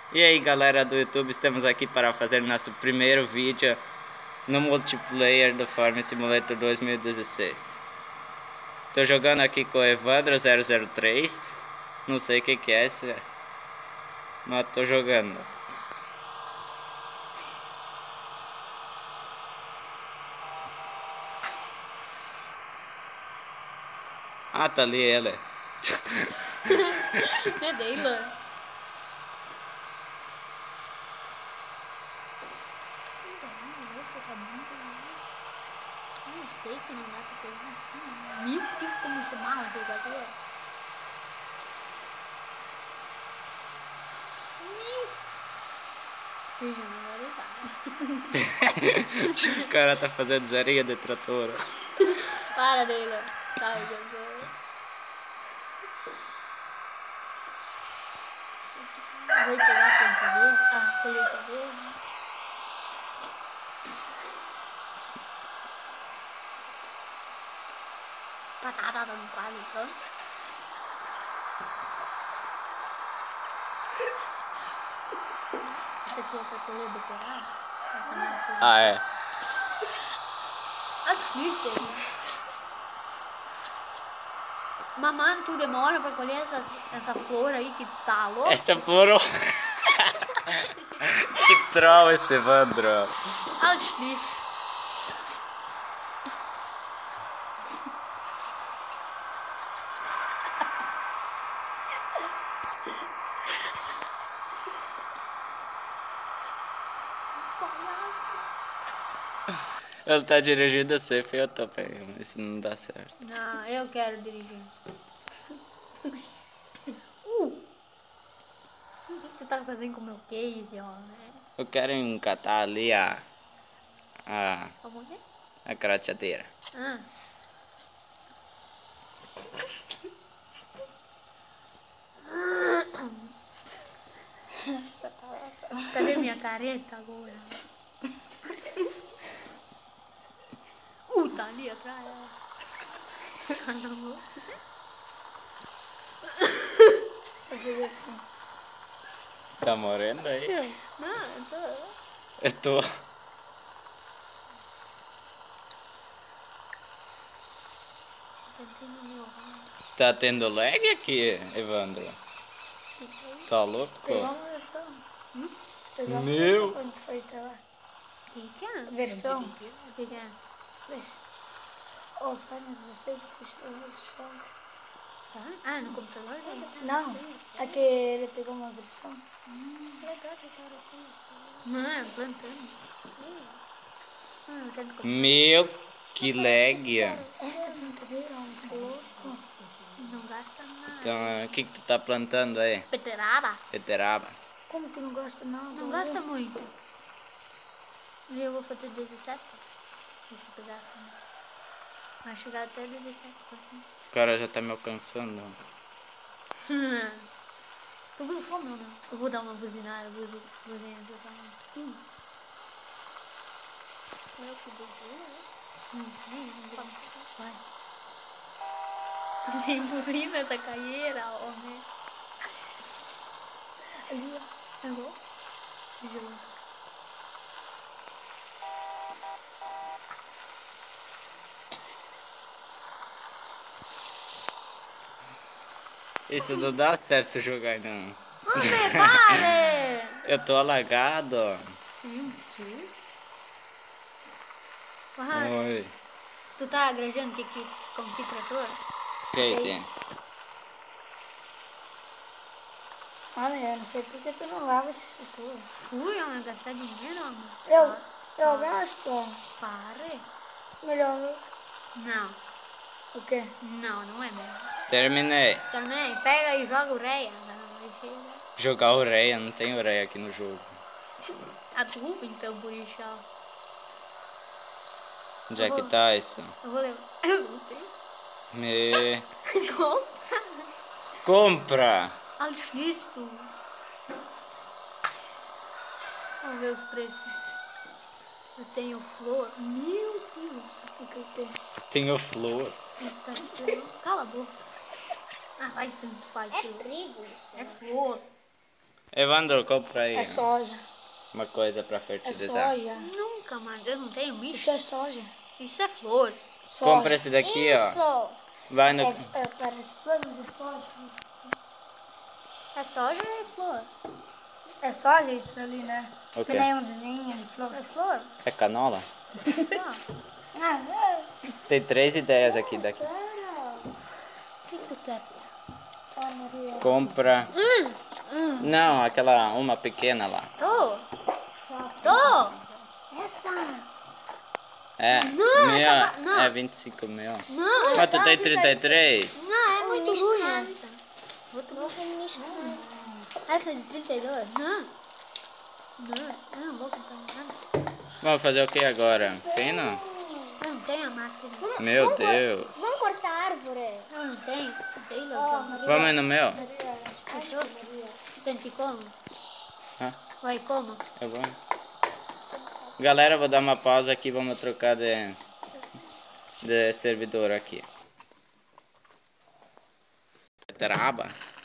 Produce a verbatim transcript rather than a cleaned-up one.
E aí galera do YouTube, estamos aqui para fazer nosso primeiro vídeo no multiplayer do Farming Simulator dois mil e dezesseis. Tô jogando aqui com o Evandro zero zero três, não sei o que que é esse, mas tô jogando. Ah, tá ali ela. É dele. Eu sei que não dá pra pegar. Meu Deus, como você mala jogador. Meu. Veja, não vai dar. O cara tá fazendo zerinha de trator. Para dele. Sai, jogador. Vou pegar a ponta dele. Ah, colheita dele. Batata no quadro, pronto. Essa aqui é pra colher beterraba? Ah, é. Acho isso, né? Mamãe, tu demora pra colher essa, essa flor aí que tá louca? Essa flor... Que troll esse Evandro. Acho isso. Ele tá dirigindo a safe e eu tô pegando, isso não dá certo. Não, eu quero dirigir. uh! O que tu tá fazendo com o meu case, ó, né? Eu quero encatar ali a... A... Como é? A crateadeira. Ah. Cadê minha careta agora? Uh, tá ali atrás. Tá morrendo aí? Não, eu tô... Eu tô. Tá tendo lag aqui, Evandro? Tá louco? Pegou uma versão. Hum? Pegou uma Meu. versão quando tu foi instalar. O que que é? Versão. O que que é? Deixa. Ó, oh, faz dezesseis do puxo do chão. Ah, no computador? Né? Não, é que ele pegou uma versão. Hum. Legal, tu tá assim. Não, plantando. Ah, eu quero comprar. Meu, que lag. Essa plantadeira é muito louco. Não gasta nada. Então, o que que tu tá plantando aí? Beterraba? Beterraba. Como que não gosta nada? Não gasta muito. E eu vou fazer dezessete. Esse pedaço. Né? Vai chegar até dezessete por cento. O cara já tá me alcançando. Tu viu fome ou não? Eu vou dar uma buzinada, buzi, buzina do tamanho. Hum. Eu que buzina? Hum, nem, nem, vai. Nem buzina essa caieira, homem. Ali, ó. Eu vou. Deixa eu ver. Isso não dá certo jogar, não. Você pare! Eu tô alagado. Hum, que? Aham. Oi. Tu tá agrejando que que com que trator? Que é isso aí? Ah, meu, eu não sei por que tu não lava esse setor. Fui, homem, gastar dinheiro, homem. Eu, eu gasto. Pare. Melhor. Não, O quê? não, não é mesmo. Terminei. Também, pega e joga o reia. Jogar ureia, não tem ureia aqui no jogo. A tuba, então, por isso. Onde é que tá isso? Eu vou levar. Eu não tenho. Me... Compra. Compra! Alto. Vamos ver os preços. Eu tenho flor. Meu Deus. O que eu tenho? Tenho flor. Cala a boca. Ah, vai tanto faz. É trigo isso. É flor. Evandro, compra aí É soja. uma coisa pra É fertilizar. soja. Nunca, mano. Eu não tenho bicho. Isso é soja. Isso é flor. Soja. Compra esse daqui, ó. Isso! Vai no... É, é, parece flor, mas é soja. É soja ou é flor? É soja isso ali, né? O quê? Que nem um desenho de flor. É flor? É canola? Ah, é. Tem três ideias aqui daqui. O que tu quer? Ó, Maria. Compra... Hum, hum. Não, aquela uma pequena lá. Tô. Tô. Essa. É, Não, minha, essa da- não. é vinte e cinco mil. Não, Mas tu essa tem aqui trinta e três? Não, é muito ruim essa. Muito bom. Essa é de trinta e dois? Não. Não, eu não vou comprar nada. Vamos fazer o que agora? Fino? Eu não tenho a máquina. Meu Deus. Vamos cortar a árvore. Eu não tenho. Tem, não tenho. Vamos aí no meu? Fechou? Tem que como? Hã? Vai como? Eu vou. Galera, vou dar uma pausa aqui, vamos trocar de, de servidor aqui. Traba.